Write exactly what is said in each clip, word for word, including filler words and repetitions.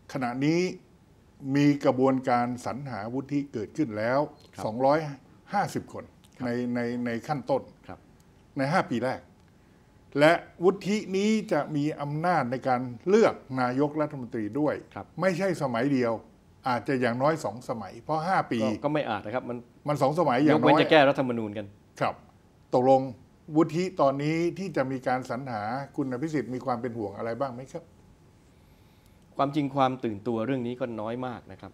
ขณะนี้มีกระบวนการสรรหาวุฒิเกิดขึ้นแล้วสองร้อยห้าสิบคนในในในขั้นต้นในห้าปีแรกและวุฒินี้จะมีอำนาจในการเลือกนายกรัฐมนตรีด้วยไม่ใช่สมัยเดียวอาจจะอย่างน้อยสองสมัยเพราะห้าปีก็ไม่อาจนะครับมันมันสองสมัยอย่างน้อยยกเว้นจะแก้รัฐธรรมนูญกันครับตกลงวุฒิตอนนี้ที่จะมีการสรรหาคุณอภิสิทธิ์มีความเป็นห่วงอะไรบ้างไหมครับความจริงความตื่นตัวเรื่องนี้ก็น้อยมากนะครับ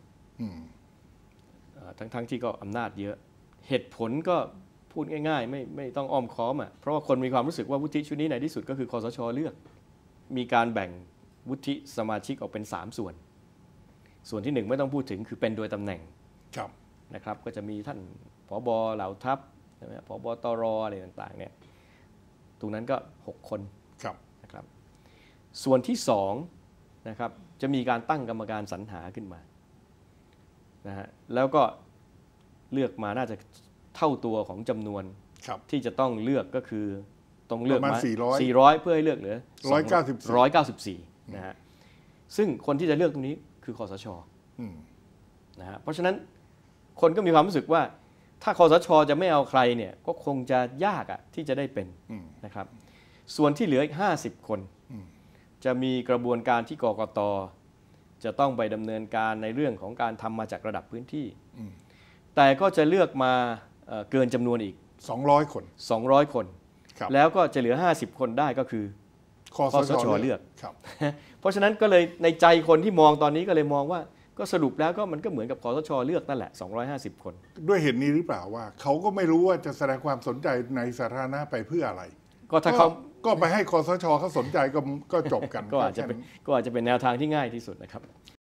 ทั้งทั้งที่ก็อำนาจเยอะเหตุผลก็พูดง่ายๆไม่ไม่ต้องอ้อมค้อมอ่ะเพราะว่าคนมีความรู้สึกว่าวุฒิชุดนี้ในที่สุดก็คือคสช.เลือกมีการแบ่งวุฒิสมาชิกออกเป็นสามส่วนส่วนที่หนึ่งไม่ต้องพูดถึงคือเป็นโดยตำแหน่งนะครับก็จะมีท่านผบ.เหล่าทัพผบ.ตร.อะไรต่างๆเนี่ยตรงนั้นก็หกคนนะครับส่วนที่สองนะครับจะมีการตั้งกรรมการสรรหาขึ้นมานะฮะแล้วก็เลือกมาน่าจะเท่าตัวของจำนวนที่จะต้องเลือกก็คือต้องเลือกมาสี่ร้อยเพื่อให้เลือกเหลือหนึ่งร้อยเก้าสิบสี่นะฮะซึ่งคนที่จะเลือกตรงนี้คือคสช.นะฮะเพราะฉะนั้นคนก็มีความรู้สึกว่าถ้าคสช.จะไม่เอาใครเนี่ยก็คงจะยากอ่ะที่จะได้เป็นนะครับส่วนที่เหลืออีกห้าสิบคนจะมีกระบวนการที่กกต.จะต้องไปดำเนินการในเรื่องของการทำมาจากระดับพื้นที่แต่ก็จะเลือกมาเกินจำนวนอีกสองร้อยคนสองร้อยคนแล้วก็จะเหลือห้าสิบคนได้ก็คือคสช.เลือกเพราะฉะนั้นก็เลยในใจคนที่มองตอนนี้ก็เลยมองว่าก็สรุปแล้วก็มันก็เหมือนกับคสช.เลือกนั่นแหละสองร้อยห้าสิบคนด้วยเหตุนี้หรือเปล่าว่าเขาก็ไม่รู้ว่าจะแสดงความสนใจในสาธารณะไปเพื่ออะไรก็ถ้าเขาก็ไปให้คสช.เขาสนใจก็ก็จบกันก็อาจจะเป็นก็อาจจะเป็นแนวทางที่ง่ายที่สุดนะครับ